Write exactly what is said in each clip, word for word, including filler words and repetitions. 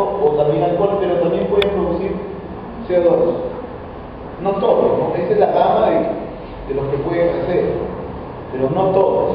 o también alcohol, pero también pueden producir C O dos. No todos, ¿no? Esa es la gama de, de los que pueden hacer, pero no todos.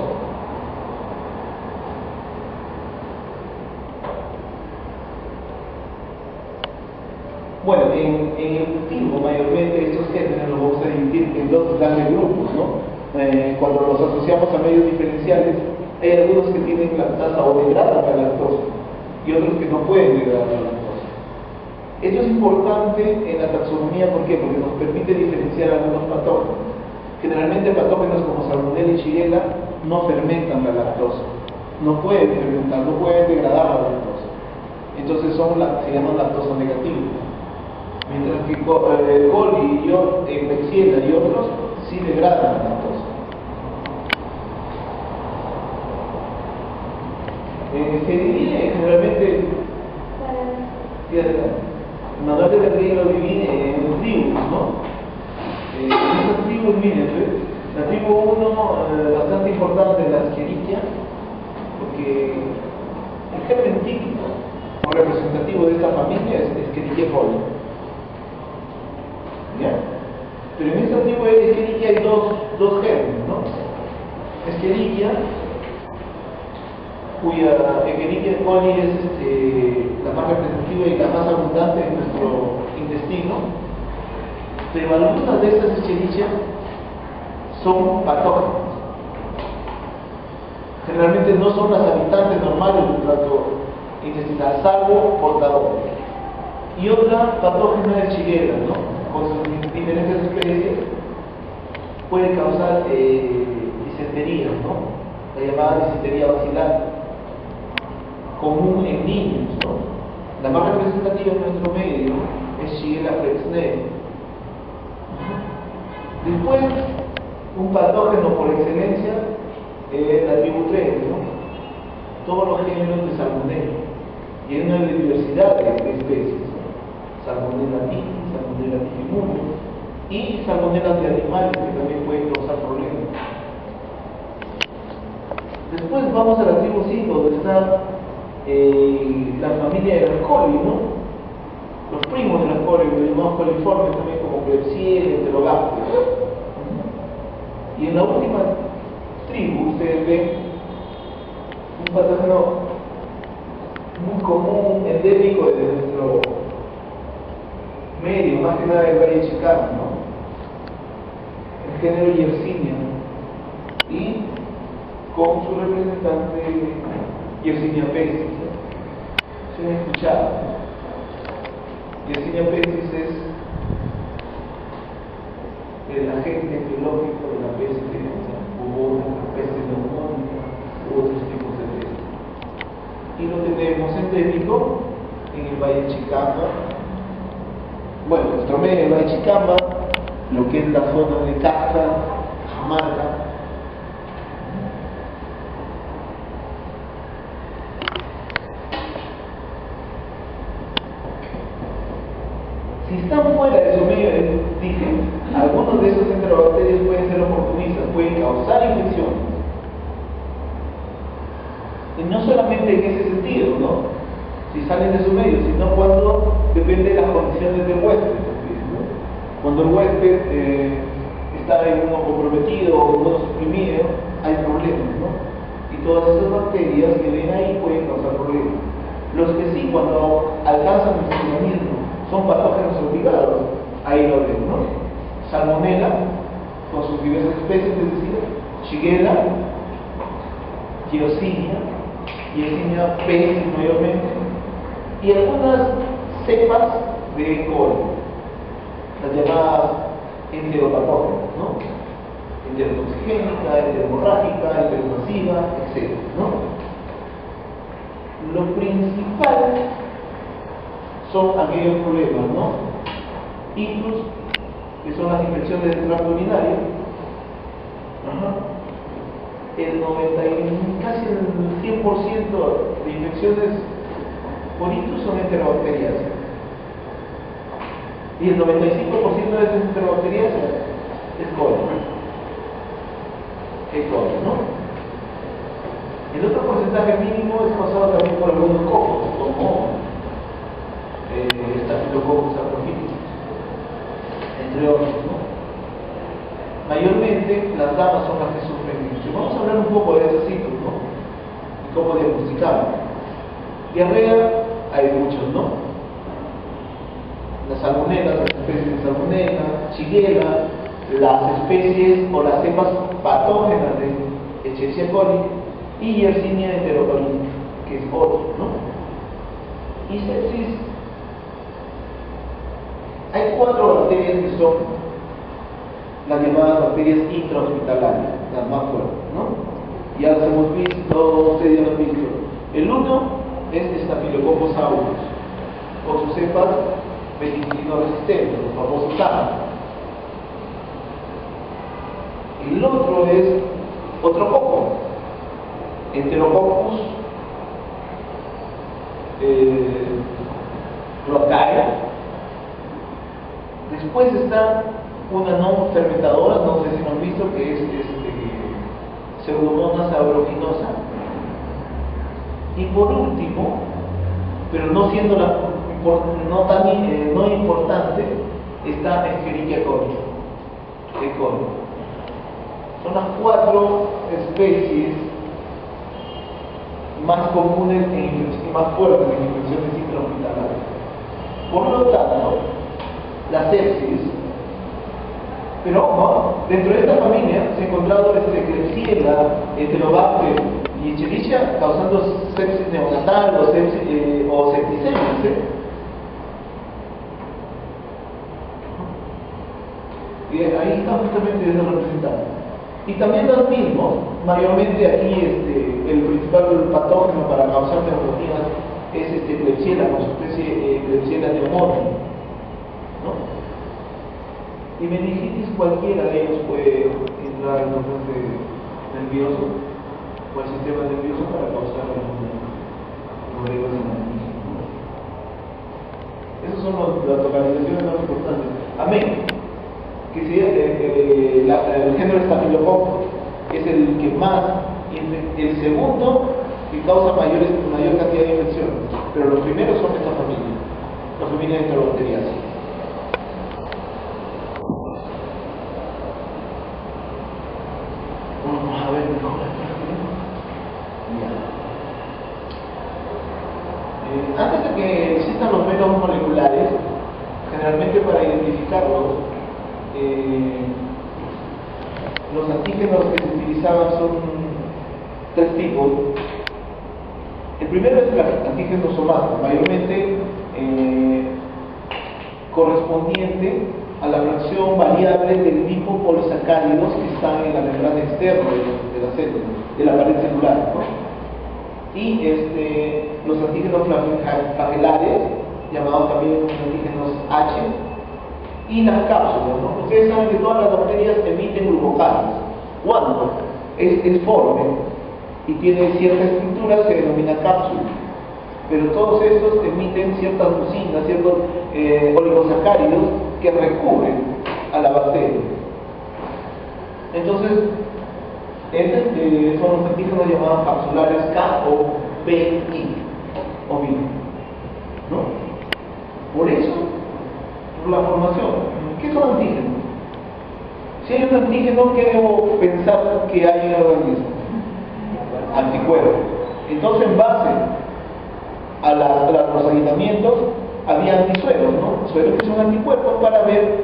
Bueno, en, en el cultivo mayormente estos géneros los vamos a dividir en dos grandes grupos, ¿no? Eh, cuando los asociamos a medios diferenciales, hay algunos que tienen lactasa o degradan la lactosa y otros que no pueden degradar la lactosa. Esto es importante en la taxonomía, ¿por qué? Porque nos permite diferenciar algunos patógenos. Generalmente patógenos como Salmonella y Shigella no fermentan la lactosa, no pueden fermentar, no pueden degradar la lactosa. Entonces son la, se llaman lactosa negativos. Mientras que eh, coli y eh, Klebsiella y otros sí degradan la lactosa. Eh, se divide generalmente, el manual de la ley lo divide en tribus, ¿no? Eh, en esas tribus, miren, ¿ves? La tribu uno, eh, bastante importante, es la Escherichia, porque el germen típico o representativo de esta familia es Escherichia coli. ¿Ya? Pero en esta tribu de Escherichia hay dos, dos gérmenes, ¿no? Escherichia, cuya Escherichia coli es este, la más representativa y la más abundante en nuestro intestino, pero algunas de estas Escherichia son patógenas. Generalmente no son las habitantes normales del trato intestinal, salvo portadores. Y otra patógena es Shigella, ¿no? Con sus diferentes especies puede causar eh, disentería, ¿no? La llamada disentería basilar, común en niños, ¿no? La más representativa en nuestro medio es Shigella flexneri. Después, un patógeno por excelencia es la tribu tres, ¿no? Todos los géneros de Salmonella, y hay una diversidad de especies, ¿no? Salmonella tipi, Salmonella tipimundo y Salmonella de animales que también pueden causar problemas. Después vamos a la tribu cinco, donde está eh, la familia de las coli, ¿no? Los primos de las coli, los llamados coliformes también como Klebsiella, Enterogácteos. Y en la última tribu ustedes ven un patógeno muy común, endémico de nuestro medio, más que nada del Valle Chicano, ¿no? El género Yersinia, y con su representante Yersinia pestis. ¿Se han escuchado? Yersinia pestis es el agente biológico de la peste bubónica, la peste neumónica u otros tipos de peste. Y lo tenemos endémico en el Valle Chicama. Bueno, nuestro medio el Valle Chicama, lo que es la zona de Casta, Cajamarca. Si están fuera de su medio, dije, algunos de esos enterobacterios pueden ser oportunistas, pueden causar infecciones. Y no solamente en ese sentido, ¿no? Si salen de su medio, sino cuando depende de las condiciones del huésped, ¿no? Cuando el huésped eh, está inmunocomprometido o inmunosuprimido, hay problemas, ¿no? Y todas esas bacterias que ven ahí pueden causar problemas. Los que sí, cuando alcanzan el organismo, son patógenos obligados, ahí lo ven, ¿no? Salmonella, con sus diversas especies, es decir, Shigella, Yersinia, Yersinia pestis mayormente, y algunas cepas de coli, las llamadas enteropatógenas, ¿no? Enterotoxigénica, enteromorrágica, enteromasiva, etcétera, ¿no? Lo principal son aquellos problemas, ¿no? Incluso, que son las infecciones del tracto urinario. Ajá. El noventa y casi el cien por ciento de infecciones por ictus son enterobacterias. Y el noventa y cinco por ciento de esas enterobacterias es coli. Es coli, ¿no? El otro porcentaje mínimo es causado también por algunos cocos, como las damas son las que sufren mucho. Vamos a hablar un poco de esos sitios, ¿no? Y cómo diagnosticarlo. Diarrea hay muchos, ¿no? Las salmonelas, las especies de salmonela, shigella, las especies o las cepas patógenas de Escherichia coli y Yersinia enterocolítica, que es otro, ¿no? Y sepsis, hay cuatro bacterias que son las llamadas bacterias intrahospitalarias, las más fuertes, ¿no? Ya las hemos visto, ustedes ya lo han visto. El uno es Staphylococcus aureus, con sus cepas penicilino resistentes, los famosos S A M. El otro es otro coco, Enterococcus eh, rhodae. Después está una no fermentadora, no sé si lo han visto, que es este, Pseudomonas aeruginosa. Y por último, pero no siendo la, no tan eh, no importante, está Escherichia coli. E. coli. Son las cuatro especies más comunes y más fuertes en infecciones intrahospitalarias. Por lo tanto, la sepsis, pero ojo, dentro de esta familia se ha encontrado este Klebsiella, Enterobacter y Escherichia causando sepsis neonatal o, sepsis, eh, o septicemia, ¿sí? Y ahí está justamente eso representado. Y también los mismos, mayormente aquí este, el principal patógeno para causar neumonías es este Klebsiella, con su especie eh, Klebsiella pneumoniae, ¿no? Y meningitis cualquiera de ellos puede entrar en el torrente nervioso o el sistema nervioso para causar problemas de meningitis. Esas son los, las localizaciones más importantes. Amén. Que si eh, eh, la, el género Staphylococcus es el que más, y el, el segundo que causa mayores, mayor cantidad de infecciones, pero los primeros son esta familia, la familia de Enterobacteriaceae. Vamos a ver mejor eh, antes de que existan los métodos moleculares, generalmente para identificarlos, Eh, los antígenos que se utilizaban son tres tipos. El primero es el antígeno somático, mayormente eh, correspondiente a la fracción variable del lipopolisacáridos que están en la membrana externa de, de la célula, de la pared celular, ¿no? Y este, los antígenos flagelares, llamados también antígenos H, y las cápsulas, ¿no? Ustedes saben que todas las bacterias emiten glucocanas. Cuando es, es forme y tiene cierta estructura se denomina cápsula, pero todos estos emiten ciertas mucinas, ciertos eh, oligosacáridos que recubren a la bacteria. Entonces, estos eh, son los antígenos llamados capsulares K o B I o B I, ¿no? Por eso la formación. ¿Qué son antígenos? Si hay un antígeno, ¿qué debo pensar que hay en el organismo? Anticuerpos. Entonces, en base a, la, a los aislamientos, había antisueros, ¿no? Sueros que son anticuerpos para ver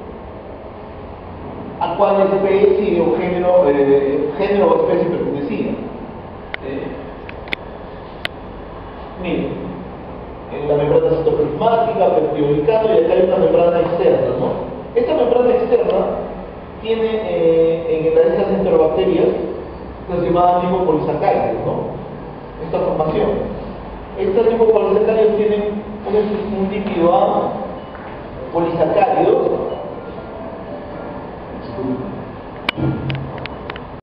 a cuál especie o género, eh, género o especie pertenecía. Eh, miren. En la membrana citoplasmática, peptidolicano, y acá hay una membrana externa, ¿no? Esta membrana externa tiene eh, en estas enterobacterias las llamadas lipopolisacáridos, ¿no? Esta formación. Estas lipopolisacáridos tienen un, un lípido A polisacárido